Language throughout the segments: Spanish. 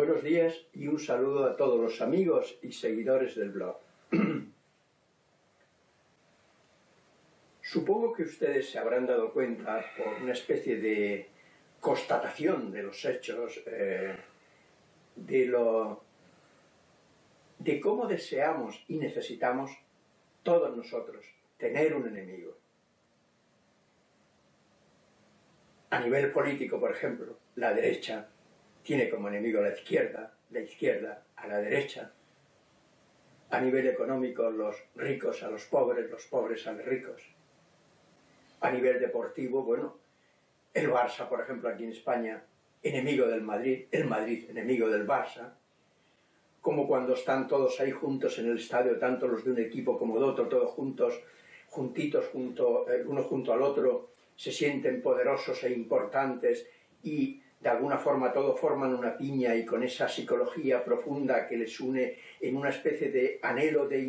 Buenos días y un saludo a todos los amigos y seguidores del blog. Supongo que ustedes se habrán dado cuenta, por una especie de constatación de los hechos, de cómo deseamos y necesitamos todos nosotros tener un enemigo. A nivel político, por ejemplo, la derecha tiene como enemigo la izquierda a la derecha. A nivel económico, los ricos a los pobres a los ricos. A nivel deportivo, bueno, el Barça, por ejemplo, aquí en España, enemigo del Madrid, el Madrid enemigo del Barça, como cuando están todos ahí juntos en el estadio, tanto los de un equipo como de otro, todos juntos, juntitos, uno junto al otro, se sienten poderosos e importantes y de alguna forma todos forman una piña, y con esa psicología profunda que les une en una especie de anhelo de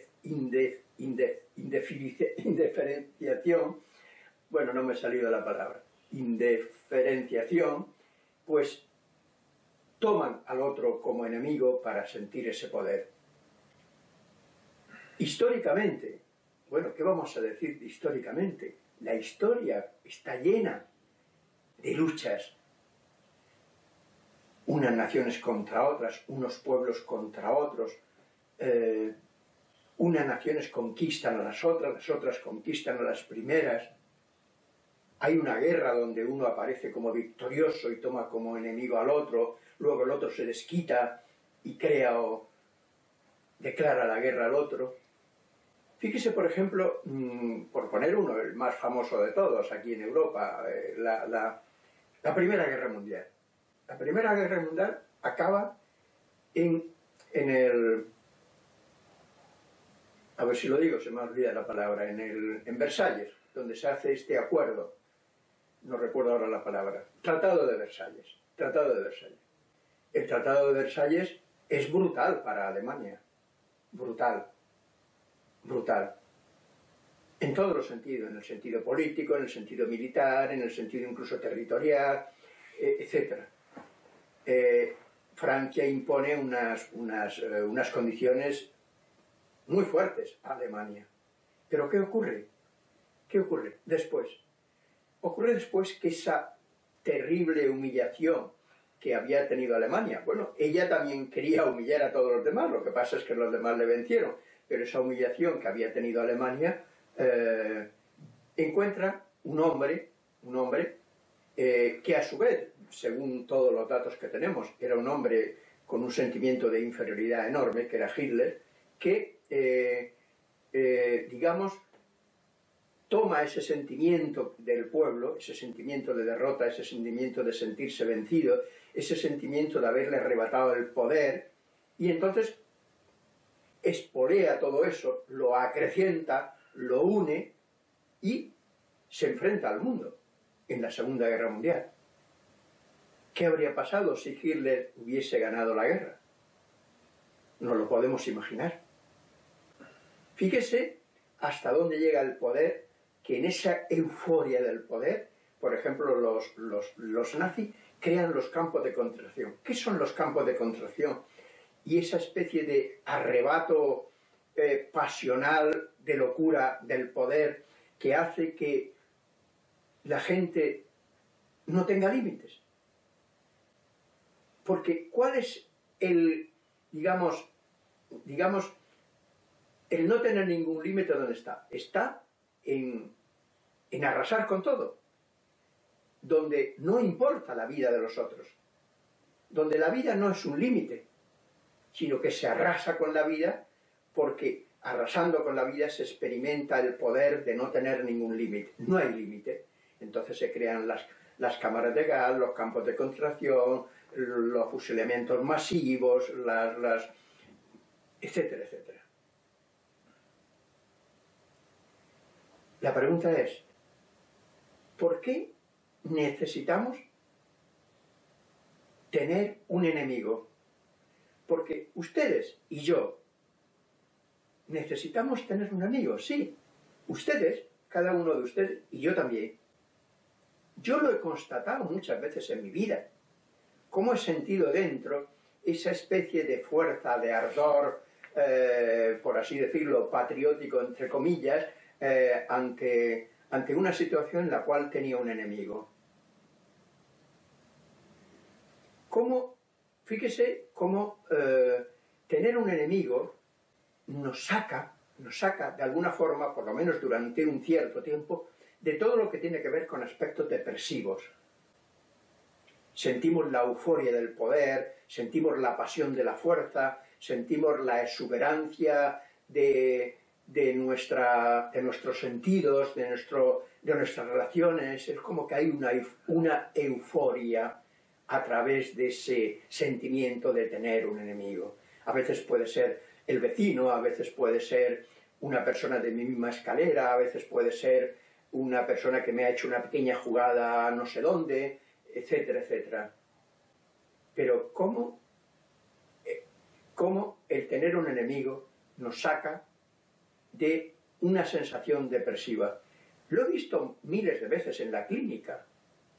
indiferenciación, bueno, no me ha salido la palabra, indiferenciación, pues toman al otro como enemigo para sentir ese poder. Históricamente, bueno, ¿qué vamos a decir de históricamente? La historia está llena de luchas, unas naciones contra otras, unos pueblos contra otros, unas naciones conquistan a las otras conquistan a las primeras. Hay una guerra donde uno aparece como victorioso y toma como enemigo al otro, luego el otro se desquita y crea o declara la guerra al otro. Fíjese, por ejemplo, por poner uno, el más famoso de todos aquí en Europa, la Primera Guerra Mundial. La Primera Guerra Mundial acaba en el... A ver si lo digo, se me olvida la palabra, en Versalles, donde se hace este acuerdo, no recuerdo ahora la palabra, Tratado de Versalles. Tratado de Versalles. El Tratado de Versalles es brutal para Alemania, brutal. En todos los sentidos, en el sentido político, en el sentido militar, en el sentido incluso territorial, etc. Francia impone unas condiciones muy fuertes a Alemania. ¿Pero qué ocurre? ¿Qué ocurre después? Ocurre después que esa terrible humillación que había tenido Alemania, bueno, ella también quería humillar a todos los demás, lo que pasa es que los demás le vencieron, pero esa humillación que había tenido Alemania encuentra un hombre que a su vez, según todos los datos que tenemos, era un hombre con un sentimiento de inferioridad enorme, que era Hitler, que, digamos, toma ese sentimiento del pueblo, ese sentimiento de derrota, ese sentimiento de sentirse vencido, ese sentimiento de haberle arrebatado el poder, y entonces espolea todo eso, lo acrecienta, lo une y se enfrenta al mundo en la Segunda Guerra Mundial. ¿Qué habría pasado si Hitler hubiese ganado la guerra? No lo podemos imaginar. Fíjese hasta dónde llega el poder, que en esa euforia del poder, por ejemplo, los nazis crean los campos de concentración. ¿Qué son los campos de concentración? Y esa especie de arrebato pasional, de locura del poder, que hace que la gente no tenga límites. Porque ¿cuál es el, digamos, el no tener ningún límite? ¿Dónde está? Está en arrasar con todo, donde no importa la vida de los otros, donde la vida no es un límite, sino que se arrasa con la vida, porque arrasando con la vida se experimenta el poder de no tener ningún límite. No hay límite. Entonces se crean las cámaras de gas, los campos de concentración, los fusilamientos masivos, etcétera, etcétera. La pregunta es, ¿por qué necesitamos tener un enemigo? Porque ustedes y yo necesitamos tener un amigo, sí. Ustedes, cada uno de ustedes, y yo también. Yo lo he constatado muchas veces en mi vida, cómo he sentido dentro esa especie de fuerza, de ardor, por así decirlo, patriótico, entre comillas, ante una situación en la cual tenía un enemigo. Fíjese cómo tener un enemigo nos saca de alguna forma, por lo menos durante un cierto tiempo, de todo lo que tiene que ver con aspectos depresivos. Sentimos la euforia del poder, sentimos la pasión de la fuerza, sentimos la exuberancia de nuestros sentidos, de nuestras relaciones. Es como que hay una euforia a través de ese sentimiento de tener un enemigo. A veces puede ser el vecino, a veces puede ser una persona de mi misma escalera, a veces puede ser una persona que me ha hecho una pequeña jugada no sé dónde, etcétera, etcétera. Pero ¿cómo el tener un enemigo nos saca de una sensación depresiva? Lo he visto miles de veces en la clínica.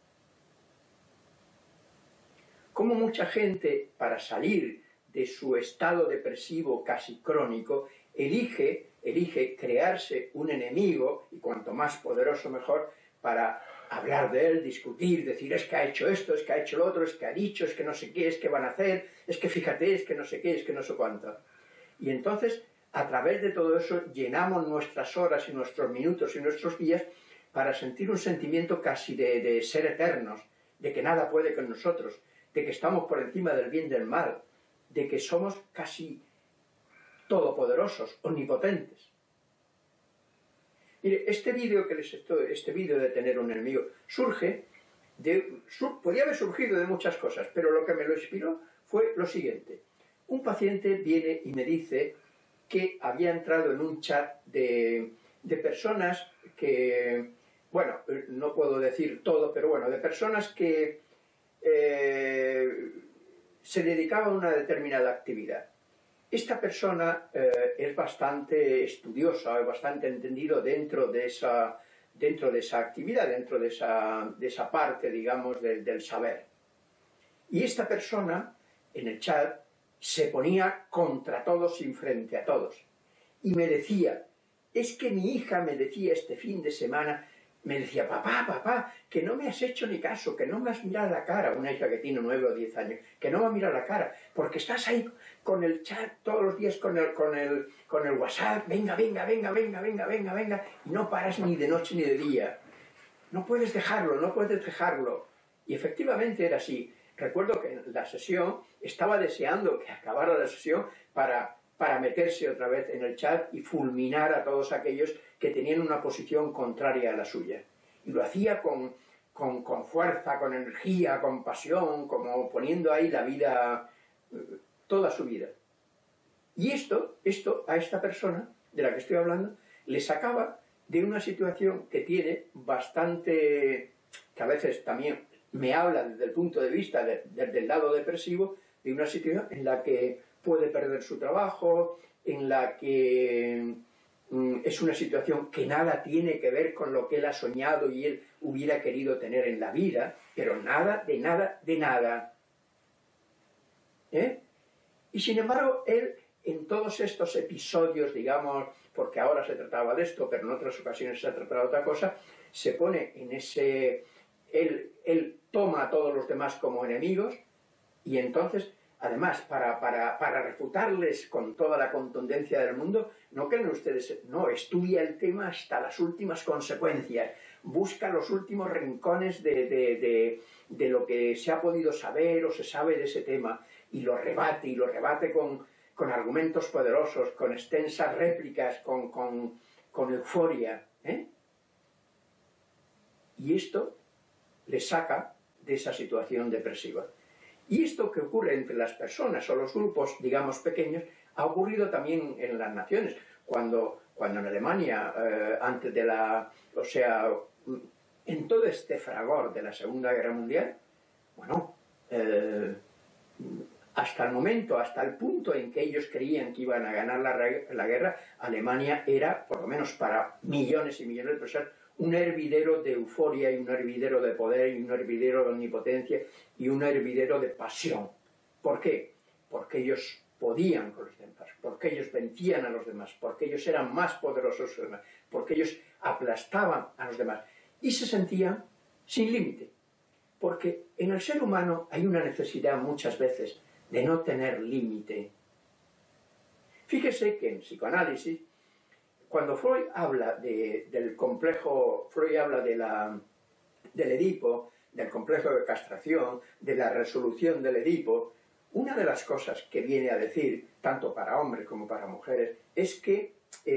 Cómo mucha gente, para salir de su estado depresivo casi crónico, elige crearse un enemigo, y cuanto más poderoso mejor, para hablar de él, discutir, decir es que ha hecho esto, es que ha hecho lo otro, es que ha dicho, es que no sé qué, es que van a hacer, es que fíjate, es que no sé qué, es que no sé cuánto. Y entonces, a través de todo eso, llenamos nuestras horas y nuestros minutos y nuestros días para sentir un sentimiento casi de ser eternos, de que nada puede con nosotros, de que estamos por encima del bien y del mal, de que somos casi todopoderosos, omnipotentes. Mire, este vídeo de tener un enemigo, podría haber surgido de muchas cosas, pero lo que me lo inspiró fue lo siguiente. Un paciente viene y me dice que había entrado en un chat de personas que, bueno, no puedo decir todo, pero bueno, de personas que se dedicaban a una determinada actividad. Esta persona es bastante estudiosa, es bastante entendido dentro de esa actividad, dentro de esa parte, digamos, del saber. Y esta persona, en el chat, se ponía contra todos y frente a todos. Y me decía, es que mi hija me decía este fin de semana, me decía, papá, que no me has hecho ni caso, que no me has mirado la cara, una hija que tiene 9 o 10 años, que no me ha mirado la cara, porque estás ahí con el chat todos los días, con el WhatsApp, venga, y no paras ni de noche ni de día. No puedes dejarlo. Y efectivamente era así. Recuerdo que en la sesión estaba deseando que acabara la sesión para meterse otra vez en el chat y fulminar a todos aquellos que tenían una posición contraria a la suya. Y lo hacía con fuerza, con energía, con pasión, como poniendo ahí la vida, toda su vida. Y esto a esta persona de la que estoy hablando le sacaba de una situación que tiene bastante, que a veces también me habla desde el punto de vista del lado depresivo, de una situación en la que puede perder su trabajo, en la que es una situación que nada tiene que ver con lo que él ha soñado y él hubiera querido tener en la vida, pero nada, de nada. Y sin embargo, él, en todos estos episodios, digamos, porque ahora se trataba de esto, pero en otras ocasiones se ha tratado de otra cosa, se pone en ese... Él toma a todos los demás como enemigos y entonces, además, para refutarles con toda la contundencia del mundo, no creen ustedes, no, estudia el tema hasta las últimas consecuencias, busca los últimos rincones de lo que se ha podido saber o se sabe de ese tema y lo rebate con argumentos poderosos, con extensas réplicas, con euforia. Y esto le saca de esa situación depresiva. Y esto que ocurre entre las personas o los grupos, digamos, pequeños, ha ocurrido también en las naciones. Cuando en Alemania, antes de en todo este fragor de la Segunda Guerra Mundial, bueno, hasta el momento, hasta el punto en que ellos creían que iban a ganar la guerra, Alemania era, por lo menos para millones y millones de personas, un hervidero de euforia y un hervidero de poder y un hervidero de omnipotencia y un hervidero de pasión. ¿Por qué? porque ellos podían con los demás, porque ellos vencían a los demás, porque ellos eran más poderosos que los demás, porque ellos aplastaban a los demás y se sentían sin límite. Porque en el ser humano hay una necesidad muchas veces de no tener límite. Fíjese que en psicoanálisis, cuando Freud habla del complejo, Freud habla del Edipo, del complejo de castración, de la resolución del Edipo, una de las cosas que viene a decir, tanto para hombres como para mujeres, es que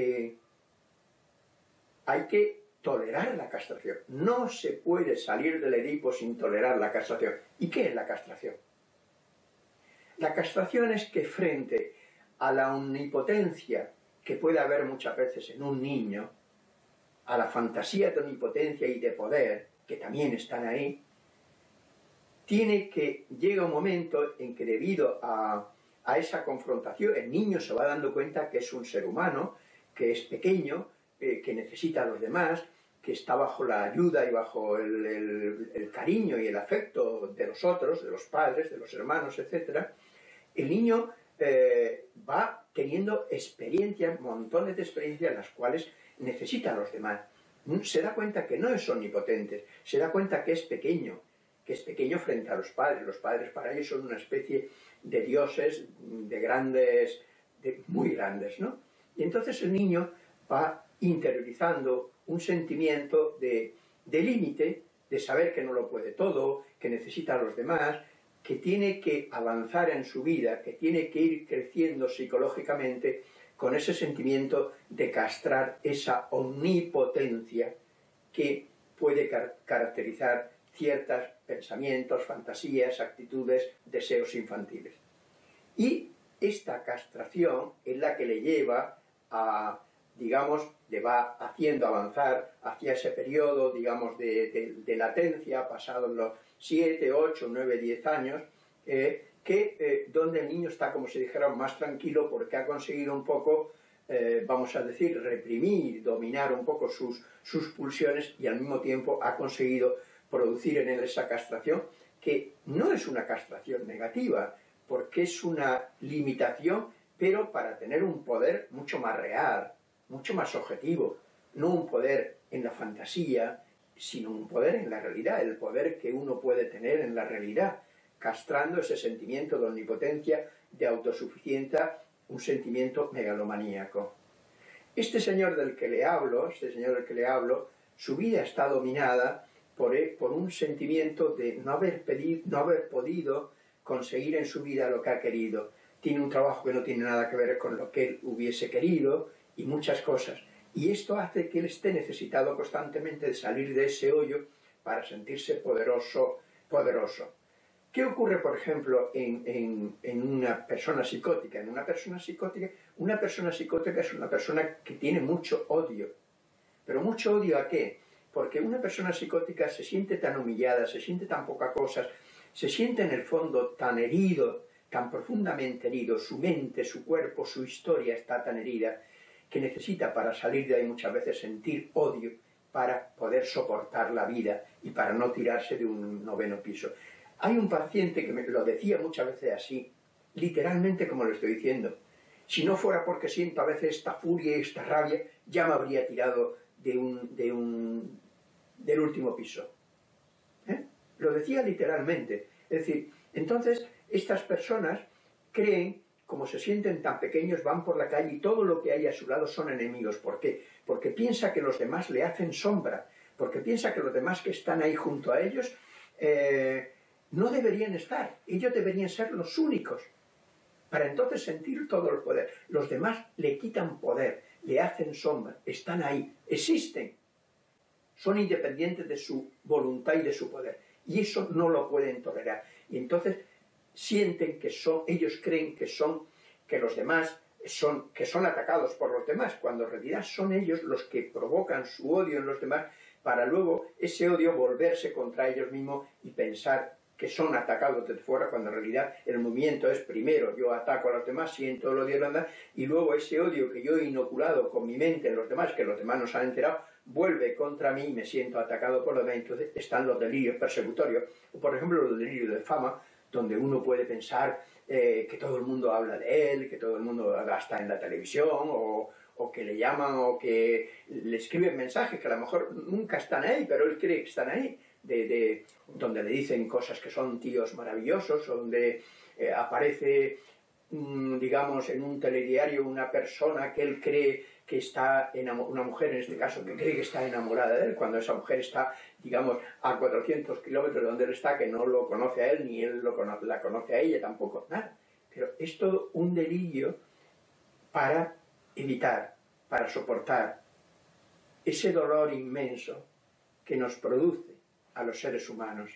hay que tolerar la castración. No se puede salir del Edipo sin tolerar la castración. ¿Y qué es la castración? La castración es que frente a la omnipotencia que puede haber muchas veces en un niño, a la fantasía de omnipotencia y de poder, que también están ahí, llega un momento en que debido a esa confrontación, el niño se va dando cuenta que es un ser humano, que es pequeño, que necesita a los demás, que está bajo la ayuda y bajo el cariño y el afecto de los otros, de los padres, de los hermanos, etc. El niño va teniendo experiencias, montones de experiencias, las cuales necesita a los demás. Se da cuenta que no es omnipotente, se da cuenta que es pequeño frente a los padres. Los padres para ellos son una especie de dioses, muy grandes, ¿no? Y entonces el niño va interiorizando un sentimiento de límite, de saber que no lo puede todo, que necesita a los demás, que tiene que avanzar en su vida, que tiene que ir creciendo psicológicamente con ese sentimiento de castrar esa omnipotencia que puede caracterizar ciertos pensamientos, fantasías, actitudes, deseos infantiles. Y esta castración es la que le lleva a, digamos, le va haciendo avanzar hacia ese periodo, digamos, de latencia, pasados los 7, 8, 9, 10 años, donde el niño está, como si dijera, más tranquilo porque ha conseguido un poco, vamos a decir, reprimir, dominar un poco sus pulsiones y al mismo tiempo ha conseguido producir en él esa castración, que no es una castración negativa, porque es una limitación, pero para tener un poder mucho más real, mucho más objetivo, no un poder en la fantasía, sino un poder en la realidad, el poder que uno puede tener en la realidad, castrando ese sentimiento de omnipotencia, de autosuficiencia, un sentimiento megalomaníaco. Este señor del que le hablo, su vida está dominada por un sentimiento de no haber podido conseguir en su vida lo que ha querido. Tiene un trabajo que no tiene nada que ver con lo que él hubiese querido y muchas cosas. Y esto hace que él esté necesitado constantemente de salir de ese hoyo para sentirse poderoso. ¿Qué ocurre, por ejemplo, en una persona psicótica? Una persona psicótica es una persona que tiene mucho odio. ¿Pero mucho odio a qué? Porque una persona psicótica se siente tan humillada, se siente tan poca cosa, se siente en el fondo tan herido, tan profundamente herido, su mente, su cuerpo, su historia está tan herida, que necesita para salir de ahí muchas veces sentir odio para poder soportar la vida y para no tirarse de un 9º piso. Hay un paciente que me lo decía muchas veces así, literalmente como lo estoy diciendo. Si no fuera porque siento a veces esta furia y esta rabia, ya me habría tirado del último piso. Lo decía literalmente. Es decir, entonces estas personas creen, como se sienten tan pequeños, van por la calle y todo lo que hay a su lado son enemigos. ¿Por qué? Porque piensa que los demás le hacen sombra, porque piensa que los demás que están ahí junto a ellos no deberían estar, ellos deberían ser los únicos, para entonces sentir todo el poder. Los demás le quitan poder, le hacen sombra, están ahí, existen, son independientes de su voluntad y de su poder, y eso no lo pueden tolerar. Y entonces sienten que ellos creen que los demás que son atacados por los demás, cuando en realidad son ellos los que provocan su odio en los demás, para luego ese odio volverse contra ellos mismos y pensar que son atacados desde fuera, cuando en realidad el movimiento es primero yo ataco a los demás, siento el odio de los demás, y luego ese odio que yo he inoculado con mi mente en los demás, que los demás no se han enterado, vuelve contra mí y me siento atacado por los demás. Entonces están los delirios persecutorios, o por ejemplo los delirios de fama, donde uno puede pensar que todo el mundo habla de él, que todo el mundo está en la televisión, o que le llaman, o que le escriben mensajes que a lo mejor nunca están ahí, pero él cree que están ahí, donde le dicen cosas que son tíos maravillosos, donde aparece, digamos, en un telediario una persona que él cree que está enamorada, una mujer en este caso, que cree que está enamorada de él, cuando esa mujer está, digamos, a 400 kilómetros de donde él está, que no lo conoce a él, ni él la conoce a ella tampoco, nada. Pero es todo un delirio para evitar, para soportar ese dolor inmenso que nos produce a los seres humanos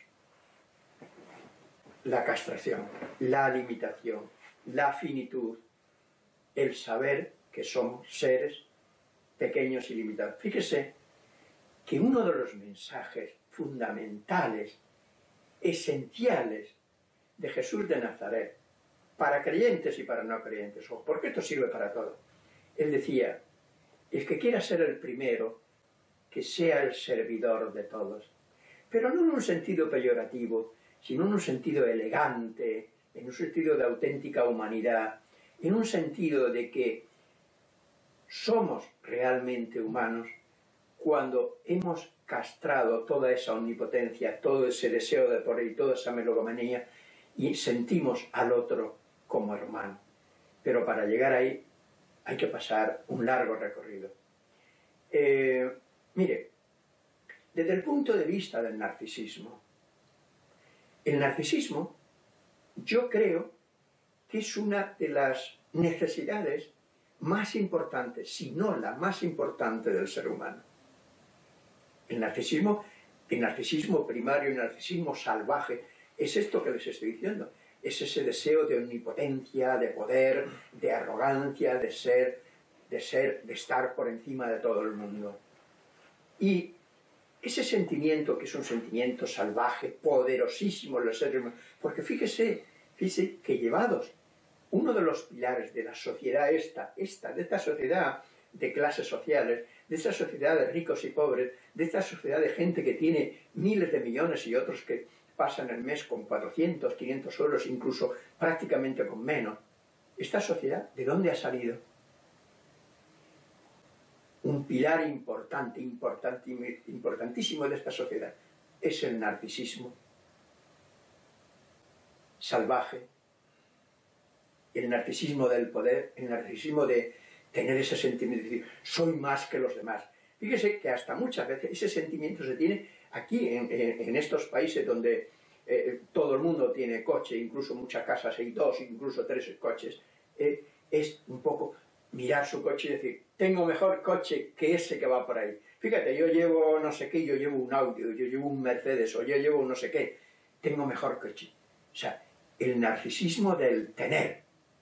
la castración, la limitación, la finitud, el saber que somos seres pequeños y limitados. Fíjese que uno de los mensajes fundamentales, esenciales de Jesús de Nazaret, para creyentes y para no creyentes, porque esto sirve para todo. Él decía, el que quiera ser el primero, que sea el servidor de todos. Pero no en un sentido peyorativo, sino en un sentido elegante, en un sentido de auténtica humanidad, en un sentido de que somos realmente humanos cuando hemos castrado toda esa omnipotencia, todo ese deseo de poder y toda esa melomanía, y sentimos al otro como hermano. Pero para llegar ahí hay que pasar un largo recorrido. Mire, desde el punto de vista del narcisismo, el narcisismo yo creo que es una de las necesidades más importantes, si no la más importante del ser humano. El narcisismo primario, el narcisismo salvaje, es esto que les estoy diciendo. Es ese deseo de omnipotencia, de poder, de arrogancia, de estar por encima de todo el mundo. Y ese sentimiento, que es un sentimiento salvaje, poderosísimo en los seres humanos, porque fíjese que llevados, uno de los pilares de la sociedad de esta sociedad de clases sociales, de esta sociedad de ricos y pobres, de esta sociedad de gente que tiene miles de millones y otros que pasan el mes con 400, 500 euros, incluso prácticamente con menos. ¿Esta sociedad de dónde ha salido? Un pilar importantísimo de esta sociedad es el narcisismo salvaje, el narcisismo del poder, el narcisismo de tener ese sentimiento de decir, soy más que los demás. Fíjese que hasta muchas veces ese sentimiento se tiene aquí, en estos países donde todo el mundo tiene coche, incluso muchas casas hay 2, incluso 3 coches, es un poco mirar su coche y decir, tengo mejor coche que ese que va por ahí. Fíjate, yo llevo no sé qué, yo llevo un Audi, yo llevo un Mercedes, o yo llevo un no sé qué, tengo mejor coche. O sea, el narcisismo del tener.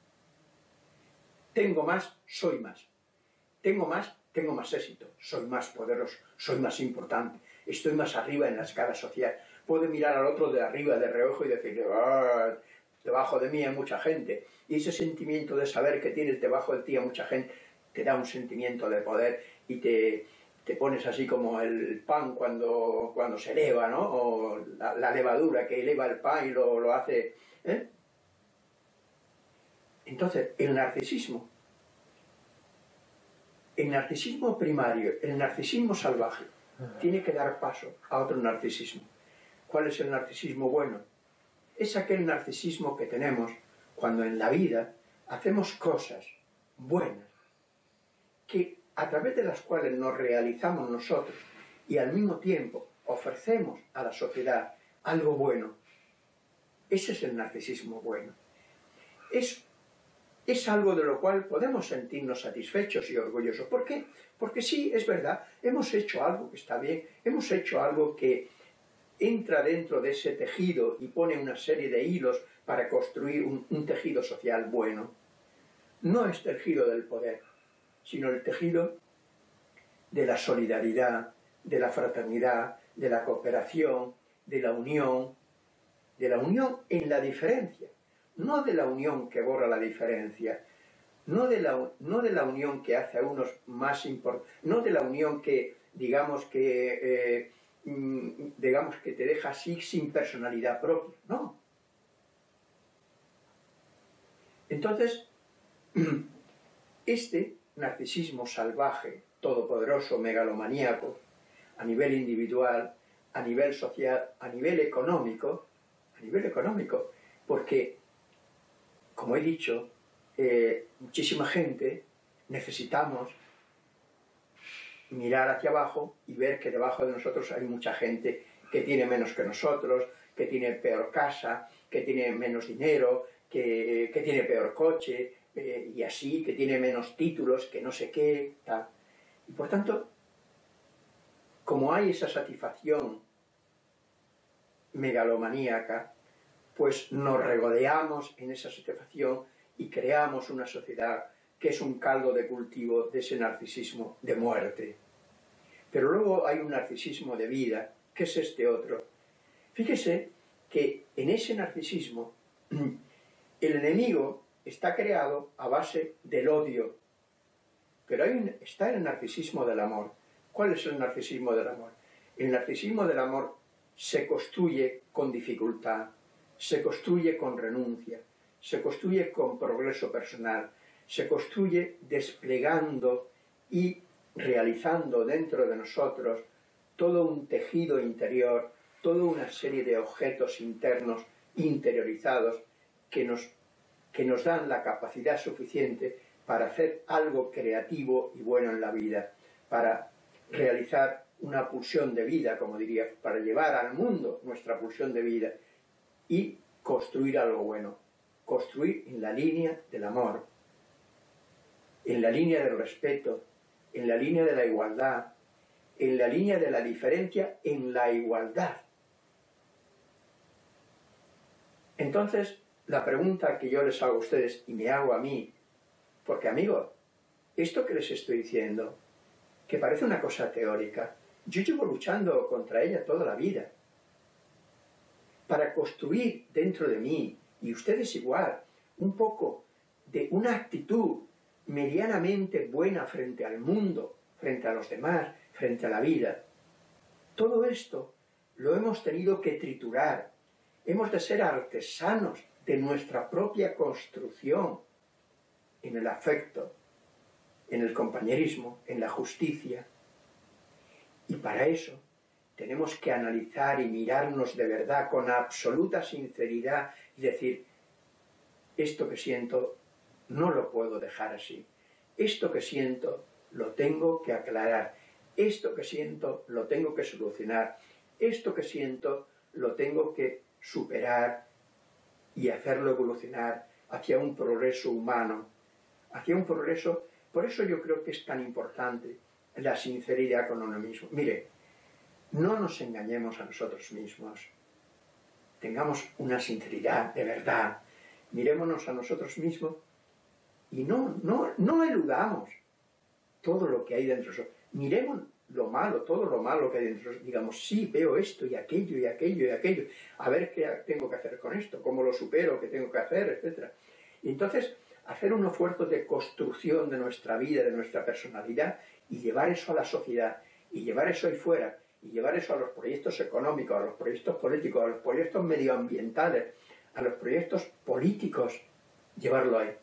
Tengo más, soy más. Tengo más éxito. Soy más poderoso, soy más importante. Estoy más arriba en la escala social. Puedo mirar al otro de arriba, de reojo y decir, debajo de mí hay mucha gente. Y ese sentimiento de saber que tienes debajo de ti a mucha gente te da un sentimiento de poder y te pones así como el pan cuando se eleva, ¿no? O la levadura que eleva el pan y lo hace... Entonces, el narcisismo primario, el narcisismo salvaje, tiene que dar paso a otro narcisismo. ¿Cuál es el narcisismo bueno? Es aquel narcisismo que tenemos cuando en la vida hacemos cosas buenas, a través de las cuales nos realizamos nosotros y al mismo tiempo ofrecemos a la sociedad algo bueno. Ese es el narcisismo bueno. Es algo de lo cual podemos sentirnos satisfechos y orgullosos. ¿Por qué? Porque sí, es verdad, hemos hecho algo que está bien, hemos hecho algo que entra dentro de ese tejido y pone una serie de hilos para construir un tejido social bueno. No es tejido del poder, sino el tejido de la solidaridad, de la fraternidad, de la cooperación, de la unión en la diferencia. No de la unión que borra la diferencia, no de la unión que hace a unos más importantes, no de la unión que, digamos que te deja así sin personalidad propia, no. Entonces, este narcisismo salvaje, todopoderoso, megalomaníaco, a nivel individual, a nivel social, a nivel económico, porque, como he dicho, muchísima gente necesitamos mirar hacia abajo y ver que debajo de nosotros hay mucha gente que tiene menos que nosotros, que tiene peor casa, que tiene menos dinero, que tiene peor coche, y así, que tiene menos títulos, que no sé qué, tal. Y por tanto, como hay esa satisfacción megalomaníaca, pues nos regodeamos en esa satisfacción y creamos una sociedad que es un caldo de cultivo de ese narcisismo de muerte. Pero luego hay un narcisismo de vida, que es este otro. Fíjese que en ese narcisismo el enemigo está creado a base del odio, pero está el narcisismo del amor. ¿Cuál es el narcisismo del amor? El narcisismo del amor se construye con dificultad, se construye con renuncia, se construye con progreso personal, se construye desplegando y realizando dentro de nosotros todo un tejido interior, toda una serie de objetos internos interiorizados que nos dan la capacidad suficiente para hacer algo creativo y bueno en la vida, para realizar una pulsión de vida, como diría, para llevar al mundo nuestra pulsión de vida y construir algo bueno, construir en la línea del amor, en la línea del respeto, en la línea de la igualdad, en la línea de la diferencia en la igualdad. Entonces, la pregunta que yo les hago a ustedes y me hago a mí, porque amigos, esto que les estoy diciendo, que parece una cosa teórica, yo llevo luchando contra ella toda la vida, para construir dentro de mí, y ustedes igual, un poco de una actitud medianamente buena frente al mundo, frente a los demás, frente a la vida. Todo esto lo hemos tenido que triturar. Hemos de ser artesanos de nuestra propia construcción en el afecto, en el compañerismo, en la justicia. Y para eso tenemos que analizar y mirarnos de verdad con absoluta sinceridad y decir, esto que siento no lo puedo dejar así. Esto que siento lo tengo que aclarar. Esto que siento lo tengo que solucionar. Esto que siento lo tengo que superar y hacerlo evolucionar hacia un progreso humano, hacia un progreso. Por eso yo creo que es tan importante la sinceridad con uno mismo. Mire, no nos engañemos a nosotros mismos. Tengamos una sinceridad de verdad. Mirémonos a nosotros mismos y no eludamos todo lo que hay dentro de nosotros. Miremos lo malo, todo lo malo que hay dentro de nosotros. Digamos, sí, veo esto y aquello y aquello y aquello. A ver qué tengo que hacer con esto, cómo lo supero, qué tengo que hacer, etc. Y entonces, hacer un esfuerzo de construcción de nuestra vida, de nuestra personalidad, y llevar eso a la sociedad, y llevar eso ahí fuera, y llevar eso a los proyectos económicos, a los proyectos políticos, a los proyectos medioambientales, a los proyectos políticos, llevarlo ahí.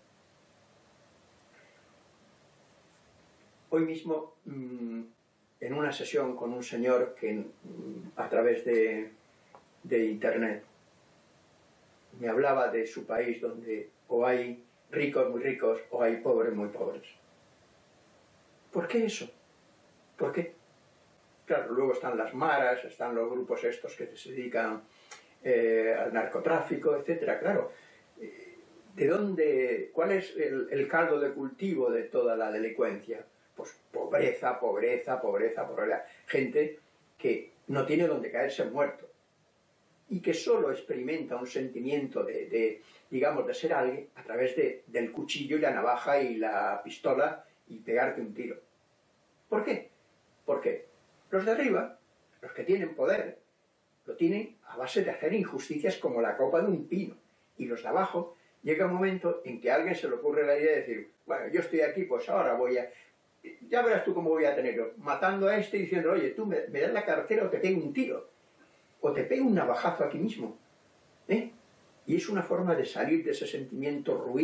Hoy mismo, en una sesión con un señor que a través de internet me hablaba de su país, donde o hay ricos muy ricos o hay pobres muy pobres. ¿Por qué eso? ¿Por qué? Claro, luego están las maras, están los grupos estos que se dedican al narcotráfico, etcétera. Claro, ¿de dónde? ¿Cuál es el caldo de cultivo de toda la delincuencia? Pues pobreza, pobreza, pobreza, pobreza. Gente que no tiene donde caerse muerto y que solo experimenta un sentimiento digamos, de ser alguien a través del cuchillo y la navaja y la pistola y pegarte un tiro. ¿Por qué? Porque los de arriba, los que tienen poder, lo tienen a base de hacer injusticias como la copa de un pino. Y los de abajo, llega un momento en que a alguien se le ocurre la idea de decir, bueno, yo estoy aquí, pues ahora voy a... Ya verás tú cómo voy a tenerlo, matando a este y diciendo, oye, tú me das la cartera o te pego un tiro. O te pego un navajazo aquí mismo. Y es una forma de salir de ese sentimiento ruin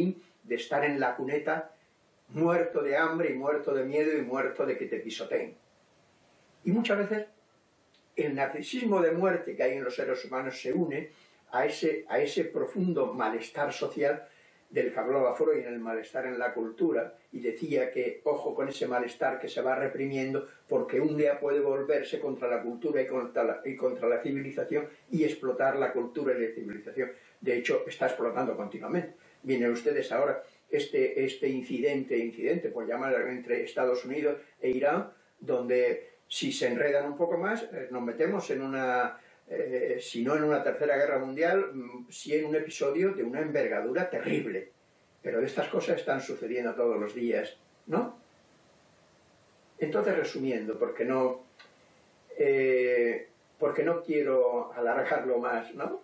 de estar en la cuneta muerto de hambre y muerto de miedo y muerto de que te pisoteen. Y muchas veces el narcisismo de muerte que hay en los seres humanos se une a ese profundo malestar social del que hablaba Freud, en el malestar en la cultura, y decía que ojo con ese malestar que se va reprimiendo porque un día puede volverse contra la cultura y contra la civilización y explotar la cultura y la civilización. De hecho, está explotando continuamente. Vienen ustedes ahora este incidente, pues llaman entre Estados Unidos e Irán, donde si se enredan un poco más, nos metemos en una, si no en una tercera guerra mundial, sí en un episodio de una envergadura terrible. Pero estas cosas están sucediendo todos los días, ¿no? Entonces, resumiendo, porque no quiero alargarlo más, ¿no?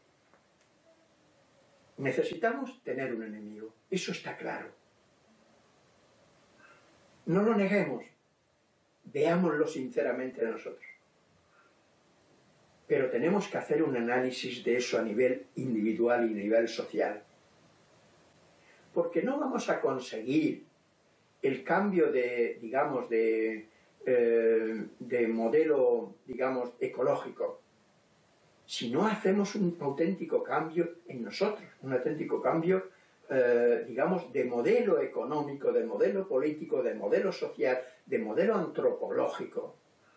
Necesitamos tener un enemigo, eso está claro. No lo neguemos, veámoslo sinceramente de nosotros. Pero tenemos que hacer un análisis de eso a nivel individual y a nivel social. Porque no vamos a conseguir el cambio de, digamos, de modelo, digamos, ecológico, si no hacemos un auténtico cambio en nosotros, un auténtico cambio, digamos, de modelo económico, de modelo político, de modelo social, de modelo antropológico.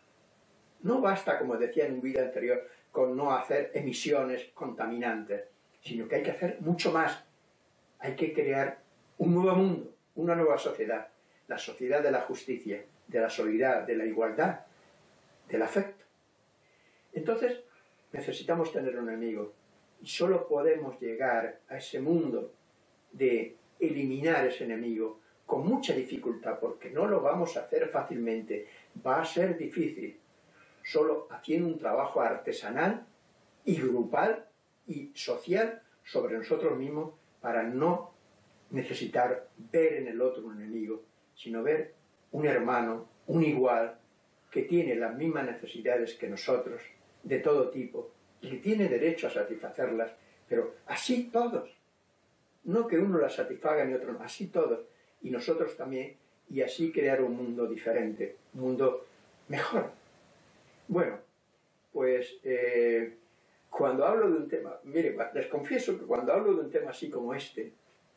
No basta, como decía en un vídeo anterior, con no hacer emisiones contaminantes, sino que hay que hacer mucho más. Hay que crear un nuevo mundo, una nueva sociedad, la sociedad de la justicia, de la solidaridad, de la igualdad, del afecto. Entonces, necesitamos tener un enemigo y solo podemos llegar a ese mundo de eliminar ese enemigo con mucha dificultad, porque no lo vamos a hacer fácilmente, va a ser difícil, solo haciendo un trabajo artesanal y grupal y social sobre nosotros mismos para no necesitar ver en el otro un enemigo, sino ver un hermano, un igual, que tiene las mismas necesidades que nosotros, de todo tipo, y que tiene derecho a satisfacerlas, pero así todos. No que uno las satisfaga ni otro no, así todos. Y nosotros también, y así crear un mundo diferente, un mundo mejor. Bueno, pues cuando hablo de un tema, mire, les confieso que cuando hablo de un tema así como este,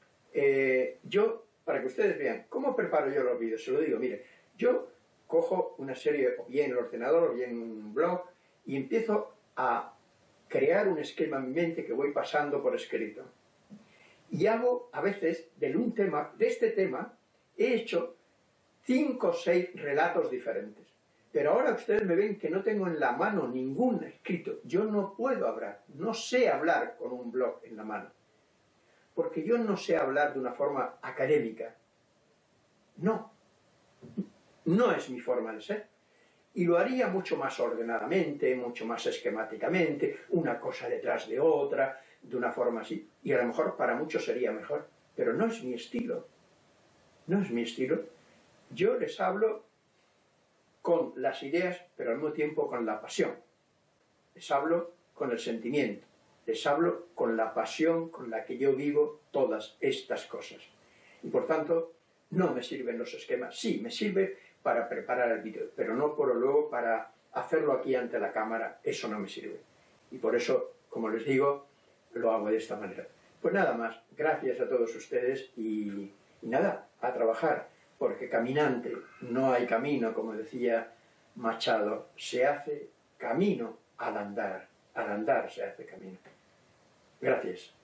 yo, para que ustedes vean cómo preparo yo los vídeos, se lo digo, mire, yo cojo una serie, o bien en el ordenador, o bien en un blog, y empiezo a crear un esquema en mi mente que voy pasando por escrito. Y hago, a veces, de este tema, he hecho 5 o 6 relatos diferentes. Pero ahora ustedes me ven que no tengo en la mano ningún escrito. Yo no puedo hablar, no sé hablar con un blog en la mano. Porque yo no sé hablar de una forma académica. No. No es mi forma de ser. Y lo haría mucho más ordenadamente, mucho más esquemáticamente, una cosa detrás de otra, de una forma así. Y a lo mejor para muchos sería mejor. Pero no es mi estilo. No es mi estilo. Yo les hablo con las ideas, pero al mismo tiempo con la pasión. Les hablo con el sentimiento. Les hablo con la pasión con la que yo vivo todas estas cosas. Y por tanto, no me sirven los esquemas. Sí, me sirve para preparar el vídeo, pero no por luego para hacerlo aquí ante la cámara. Eso no me sirve. Y por eso, como les digo, lo hago de esta manera. Pues nada más. Gracias a todos ustedes y nada, a trabajar. Porque caminante no hay camino, como decía Machado, se hace camino al andar se hace camino. Gracias.